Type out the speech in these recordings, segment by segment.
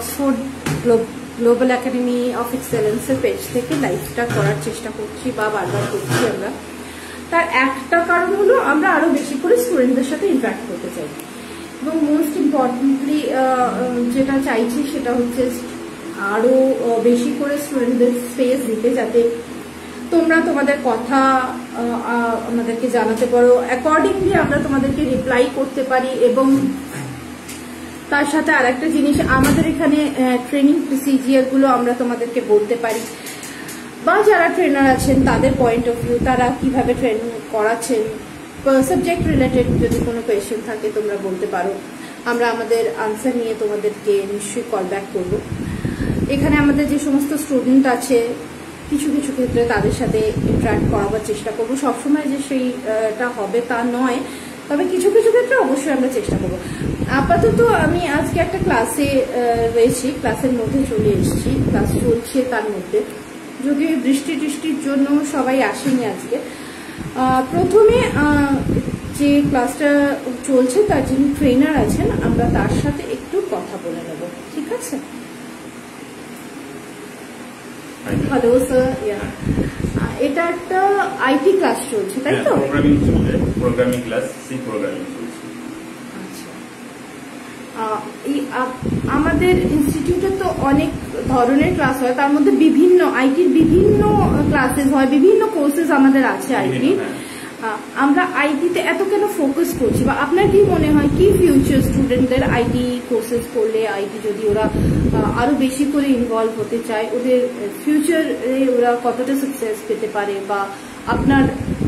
Oxford Global Academy of এক্সেলেন্সের page থেকে লাইভটা করার চেষ্টা করছি বা বারবার করছি আমরা। তার একটা কারণ হলো আমরা আরো বেশি করে স্টুডেন্টদের সাথে ইন্টারঅ্যাক্ট করতে চাই, এবং মোস্ট ইম্পর্টেন্টলি যেটা চাইছি সেটা হচ্ছে আরো বেশি করে স্টুডেন্টদের স্পেস দিতে, যাতে তোমরা তোমাদের কথা আমাদেরকে জানাতে পারো, অ্যাকর্ডিংলি আমরা তোমাদেরকে রিপ্লাই করতে পারি। এবং তার সাথে আর একটা জিনিস, আমাদের এখানে ট্রেনিং প্রসিজিয়ার গুলো আমরা তোমাদেরকে বলতে পারি, বা যারা ট্রেনার আছেন তাদের পয়েন্ট অফ ভিউ, তারা কিভাবে ট্রেনিং করাচ্ছেন, সাবজেক্ট রিলেটেড যদি কোনো কোয়েশ্চেন থাকে তোমরা বলতে পারো, আমরা আমাদের আনসার নিয়ে তোমাদেরকে নিশ্চয়ই কল ব্যাক করবো। এখানে আমাদের যে সমস্ত স্টুডেন্ট আছে কিছু কিছু ক্ষেত্রে তাদের সাথে ইন্টারঅ্যাক্ট করাবার চেষ্টা করবো, সবসময় যে সেইটা হবে তা নয়, তবে কিছু কিছু ক্ষেত্রে অবশ্যই আমরা চেষ্টা করবো। আপাতত আমি আজকে একটা ক্লাসে রয়েছি, ক্লাসের মধ্যে চলে এসেছি, ক্লাস চলছে তার মধ্যে, যদিও বৃষ্টির জন্য সবাই আসেনি আজকে। প্রথমে যে ক্লাসটা চলছে তার যিনি ট্রেনার আছেন আমরা তার সাথে একটু কথা বলে নেব, ঠিক আছে? হ্যালো স্যার, এটা একটা আইটি ক্লাস চলছে তাই তো? প্রোগ্রামিং ক্লাস, সি প্রোগ্রামিং চলছে। আমাদের ইনস্টিটিউটে তো অনেক ধরনের ক্লাস হয়, তার মধ্যে বিভিন্ন আইটির বিভিন্ন ক্লাসেস হয়, বিভিন্ন কোর্সেস আমাদের আছে আইটি। আমরা আইটিতে এত কেন ফোকাস করছি, বা আপনার কি মনে হয় কি ফিউচার স্টুডেন্টদের আইটি কোর্সেস করলে, আইটি যদি ওরা আরো বেশি করে ইনভলভ হতে চায়, ওদের ফিউচারে ওরা কতটা সাকসেস পেতে পারে, বা আপনার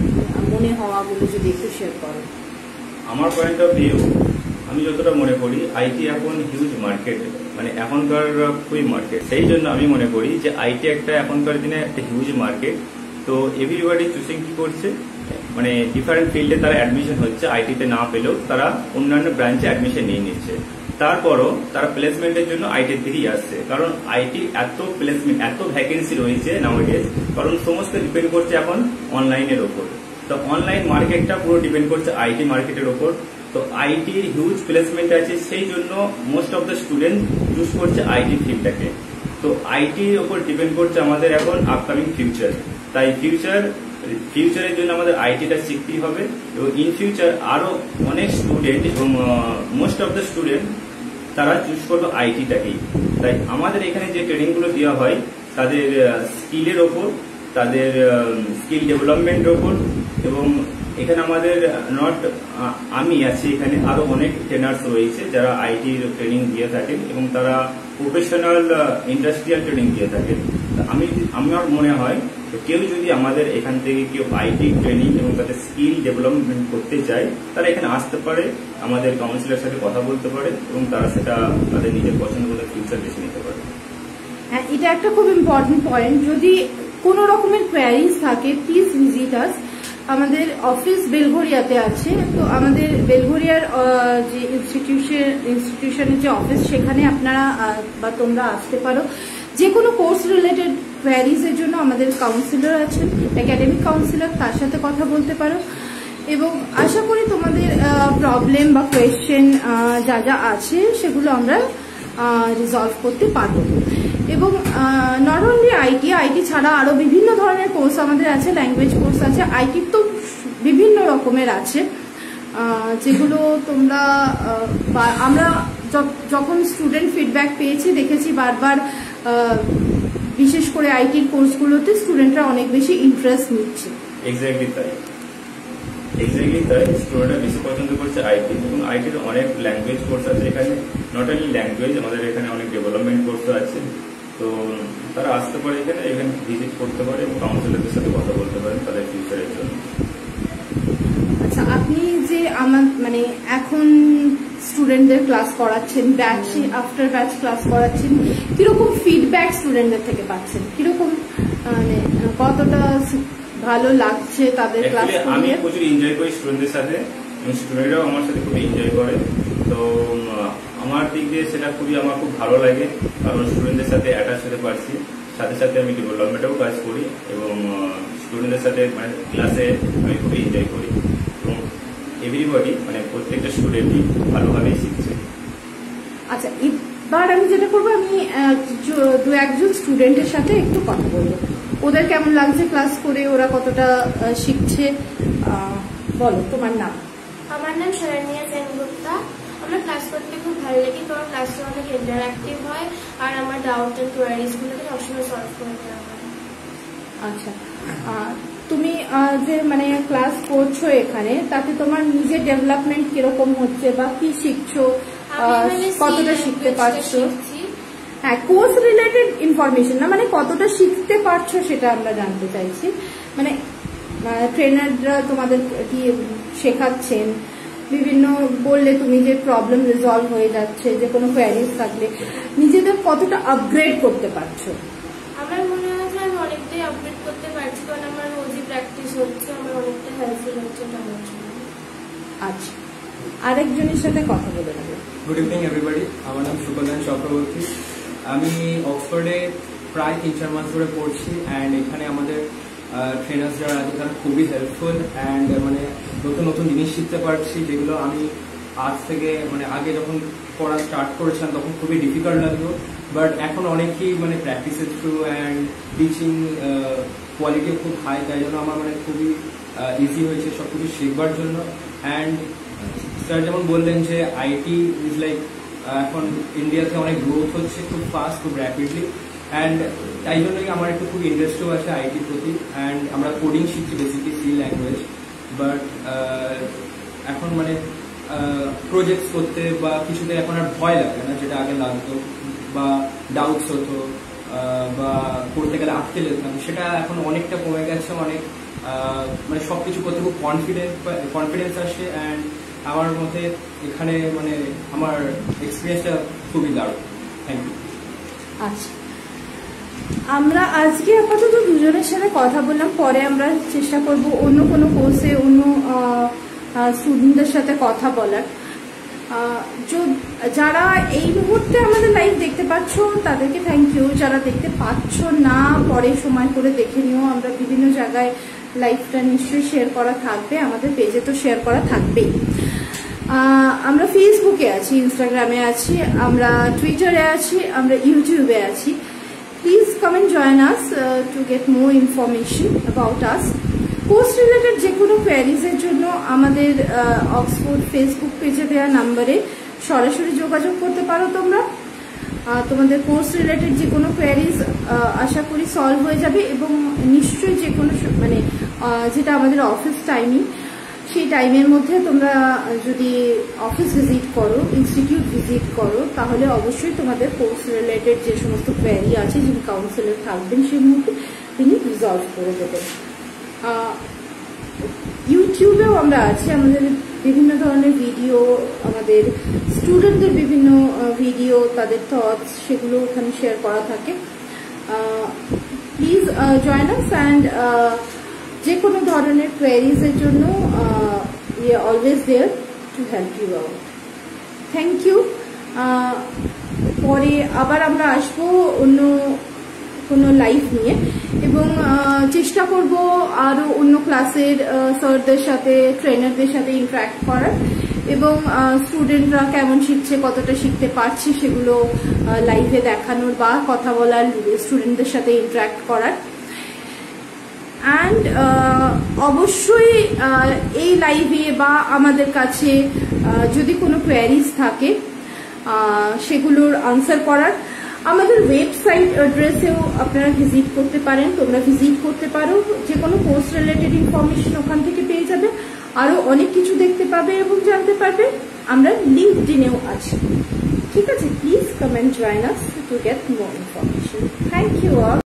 মনে হওয়াগুলো যদি একটু শেয়ার করেন? আমার পয়েন্ট অফ ভিউ, আমি যতটা মনে করি আইটি এখন হিউজ মার্কেট, মানে এখনকার খুবই মার্কেট, সেই জন্য আমি মনে করি যে আইটি একটা এখনকার দিনে একটা হিউজ মার্কেট। তো এভরিবডি চুজিং কি করছে, মানে ডিফারেন্ট ফিল্ডে তারা অ্যাডমিশন হচ্ছে, আইটিতে না পেলেও তারা অন্যান্য ব্রাঞ্চে অ্যাডমিশন নিয়ে নিচ্ছে। তারপরও তারা প্লেসমেন্টের জন্য আইটির দিকেই আসছে, কারণ আইটি এত প্লেসমেন্ট, এত ভ্যাকেন্সি রয়েছে নাওয়াডেজ, কারণ সমস্ত ডিপেন্ড করছে এখন অনলাইনের ওপর। তো অনলাইন মার্কেটটা পুরো ডিপেন্ড করছে আইটি মার্কেটের ওপর। তো আইটির হিউজ প্লেসমেন্ট আছে, সেই জন্য most of the student choose করছে আইটি ফিল্ডটাকে। তো আইটির ওপর ডিপেন্ড করছে আমাদের এখন আপকামিং ফিউচার। তাই ফিউচারের জন্য আমাদের আইটিটা শিখতেই হবে, এবং ইন ফিউচার আরো অনেক স্টুডেন্ট এবং মোস্ট অফ দ্য স্টুডেন্ট তারা চুজ করলো আইটিটাকেই। তাই আমাদের এখানে যে ট্রেনিংগুলো দেওয়া হয় তাদের স্কিলের ওপর, তাদের স্কিল ডেভেলপমেন্টের ওপর, এবং এখানে আমাদের নট আমি আছি, এখানে আরো অনেক ট্রেনার্স রয়েছে যারা আইটির ট্রেনিং দিয়ে থাকেন, এবং তারা প্রফেশনাল ইন্ডাস্ট্রিয়াল ট্রেনিং দিয়ে থাকেন। আমার মনে হয় কেউ যদি আমাদের এখান থেকে কেউ আইটি ট্রেনিং এবং তাদের স্কিল ডেভেলপমেন্ট করতে চায়, তারা এখানে আসতে পারে, আমাদের কাউন্সিলরের সাথে কথা বলতে পারে, এবং তারা সেটা তাদের নিজের পছন্দ মতো ফিউচার বেছে নিতে পারে। হ্যাঁ, এটা একটা খুব ইম্পর্টেন্ট পয়েন্ট। যদি কোনো রকমের কোয়ারিজ থাকে প্লিজ ভিজিট আস। আমাদের অফিস বেলঘরিয়াতে আছে, তো আমাদের বেলঘরিয়ার যে ইনস্টিটিউশনের যে অফিস, সেখানে আপনারা বা তোমরা আসতে পারো। যে কোনো কোর্স রিলেটেড কোয়ারিজের জন্য আমাদের কাউন্সিলর আছেন, একাডেমিক কাউন্সিলর, তার সাথে কথা বলতে পারো, এবং আশা করি তোমাদের প্রবলেম বা কোয়েশ্চেন যা যা আছে সেগুলো আমরা রিজলভ করতে পারবো। এবং নট অনলি আইটি ছাড়া আরো বিভিন্ন ধরনের কোর্স আমাদের আছে, ল্যাঙ্গুয়েজ কোর্স আছে, আইটি তো বিভিন্ন রকমের আছে, যেগুলো তোমরা আমরা যখন স্টুডেন্ট ফিডব্যাক পেয়েছি দেখেছি বারবার, বিশেষ করে আইটির কোর্সগুলোতে স্টুডেন্টরা অনেক বেশি ইন্টারেস্ট নিচ্ছে। এক্স্যাক্টলি তাই স্টুডেন্টরা বেশি পছন্দ করছে আইটি, এবং আইটির অনেক ল্যাঙ্গুয়েজ কোর্স আছে এখানে, নট অনলি ল্যাঙ্গুয়েজ, আমাদের এখানে অনেক ডেভেলপমেন্ট কোর্স আছে। তো তারা আসতে পারে এখানে ভিজিট করতে পারে, এবং কাউন্সিলরদের সাথে কথা বলতে পারেন তাদের ফিউচারের জন্য। আচ্ছা, আপনি যে মানে এখন স্টুডেন্টদের ক্লাস করাচ্ছেন, ব্যাচ আফটার ব্যাচ ক্লাস করাচ্ছেন, কিরকম ফিডব্যাক স্টুডেন্টদের থেকে পাচ্ছেন? কিরকম মানে কতটা ভালো লাগছে তাদের ক্লাস? আমি প্রচুর এনজয় করি স্টুডেন্টদের সাথে, স্টুডেন্টরাও আমার সাথে খুব এনজয় করে। তো আমার দিক দিয়ে সেটা আমার খুব ভালো লাগে, কারণ স্টুডেন্টদের সাথে অ্যাটাচ হতে পারছি, সাথে সাথে আমি ডেভেলপমেন্টেও কাজ করি, এবং স্টুডেন্টদের সাথে মানে ক্লাসে আমি খুবই এনজয় করি, এবং এভরিবডি মানে প্রত্যেকটা স্টুডেন্টই ভালোভাবেই শিখছে। আচ্ছা, বাট আমি যেটা করবো, আমি দু একজন স্টুডেন্টের সাথে একটু কথা বলবো, ওদের কেমন লাগছে ক্লাস করে, ওরা কতটা শিখছে। বলো তোমার নাম। আমার নাম শরণ্যা সেনগুপ্তা। আমার ক্লাস করতে খুব ভালো লাগে, কারণ ক্লাসটা অনেক ইন্টারঅ্যাক্টিভ হয় আর আমার ডাউট এন্ড কোয়ারিজ গুলোকে সবসময় সলভ করে দেওয়া হয়। আচ্ছা, তুমি যে মানে ক্লাস করছো এখানে, তাতে তোমার নিজের ডেভেলপমেন্ট কিরকম হচ্ছে বা কি শিখছো, কতটা শিখতে পারছো? হ্যাঁ, কোর্স রিলেটেড ইনফরমেশন না, মানে কতটা শিখতে পারছো সেটা আমরা জানতে চাইছি। মানে ট্রেনাররা তোমাদের কি শেখাচ্ছেন, বিভিন্ন বললে তুমি যে প্রবলেম রিজলভ হয়ে যাচ্ছে, যে কোনো কোয়ারিজ থাকলে নিজেদের কতটা আপগ্রেড করতে পারছো? আমার মনে হয় যে আমি অনেকটাই আপগ্রেড করতে পারছি, কারণ আমার রোজই প্র্যাকটিস হচ্ছে, আমার অনেকটা হেল্পফুল হচ্ছে আমার জন্য। আচ্ছা, আরেকজনের সাথে কথা বলে নেবো। গুড ইভিনিং এভরিবডি, আমার নাম সুকল্যাণ চক্রবর্তী। আমি অক্সফোর্ডে প্রায় 3-4 মাস ধরে পড়ছি, অ্যান্ড এখানে আমাদের ট্রেনার্স যারা আছে তারা খুবই হেল্পফুল, অ্যান্ড মানে নতুন নতুন জিনিস শিখতে পারছি, যেগুলো আমি আজ থেকে মানে আগে যখন পড়া স্টার্ট করেছিলাম তখন খুবই ডিফিকাল্ট লাগতো, বাট এখন অনেকই মানে প্র্যাকটিসের থ্রু অ্যান্ড টিচিং কোয়ালিটিও খুব হাই, তাই জন্য আমার মানে খুবই ইজি হয়েছে সব কিছু শিখবার জন্য। অ্যান্ড স্যার যেমন বললেন যে আইটি ইজ লাইক এখন ইন্ডিয়াতে অনেক গ্রোথ হচ্ছে খুব ফাস্ট, খুব র্যাপিডলি, অ্যান্ড তাই জন্যই আমার একটু খুব ইন্টারেস্টও আছে আইটির প্রতি। অ্যান্ড আমরা কোডিং শিখছি বেসিকলি, সি ল্যাঙ্গুয়েজ, বাট এখন মানে প্রজেক্টস করতে বা কিছুতে এখন আর ভয় লাগে না, যেটা আগে লাগতো, বা ডাউটস হতো বা করতে গেলে আটকে যেতাম, সেটা এখন অনেকটা কমে গেছে। অনেক মানে সবকিছু করতে খুব কনফিডেন্স আসে, অ্যান্ড আমার মতে এখানে মানে আমার এক্সপিরিয়েন্সটা খুবই দারুণ। Thank you. আচ্ছা, আমরা আজকে আপাতত দুজনের সাথে কথা বললাম, পরে আমরা চেষ্টা করব অন্য কোনো কোর্সে অন্য স্টুডেন্টদের সাথে কথা বলার। যারা এই মুহূর্তে আমাদের লাইভ দেখতে পাচ্ছ তাদেরকে থ্যাংক ইউ, যারা দেখতে পাচ্ছ না পরে সময় করে দেখে নিও। আমরা বিভিন্ন জায়গায় লাইভটা নিশ্চয়ই শেয়ার করা থাকবে, আমাদের পেজে তো শেয়ার করা থাকবেই। আমরা ফেসবুকে আছি, ইনস্টাগ্রামে আছি, আমরা টুইটারে আছি, আমরা ইউটিউবে আছি। Please come and join us to get more information about us. Course related যে কোনো কোয়ারিজের জন্য আমাদের অক্সফোর্ড ফেসবুক পেজে দেওয়া নাম্বারে সরাসরি যোগাযোগ করতে পারো তোমরা। তোমাদের কোর্স রিলেটেড যে কোনো কোয়ারিজ আশা করি সলভ হয়ে যাবে, এবং নিশ্চয়ই যে কোনো মানে যেটা আমাদের অফিস টাইমিং, সেই টাইমের মধ্যে তোমরা যদি অফিস ভিজিট করো, ইনস্টিটিউট ভিজিট করো, তাহলে অবশ্যই তোমাদের কোর্স রিলেটেড যে সমস্ত কোয়ারি আছে, যিনি কাউন্সিলর থাকবেন সেই মুহূর্তে তিনি রিজলভ করে দেবেন। ইউটিউবেও আমরা আছি, আমাদের বিভিন্ন ধরনের ভিডিও, আমাদের স্টুডেন্টদের বিভিন্ন ভিডিও, তাদের থটস, সেগুলো ওখানে শেয়ার করা থাকে। প্লিজ জয়েন আস, অ্যান্ড যে কোনো ধরনের কোয়ারিজের জন্য we are always there to help you out. Thank you. পরে আবার আমরা আসবো অন্য কোনো লাইভ নিয়ে, এবং চেষ্টা করব আরো অন্য ক্লাসের স্যারদের সাথে, ট্রেনারদের সাথে ইন্টারঅ্যাক্ট করার, এবং স্টুডেন্টরা কেমন শিখছে, কতটা শিখতে পারছে সেগুলো লাইভে দেখানোর বা কথা বলার, স্টুডেন্টদের সাথে ইন্টারঅ্যাক্ট করার। অ্যান্ড অবশ্যই এই লাইভে বা আমাদের কাছে যদি কোনো কোয়ারিজ থাকে সেগুলোর আনসার করার, আমাদের ওয়েবসাইট অ্যাড্রেসেও আপনারা ভিজিট করতে পারেন, তোমরা ভিজিট করতে পারো, যে কোনো কোর্স রিলেটেড ইনফরমেশন ওখান থেকে পেয়ে যাবে, আরো অনেক কিছু দেখতে পাবে এবং জানতে পারবে। আমরা লিঙ্কডইনেও আছি, ঠিক আছে? Please come and join us to get more information. Thank you all.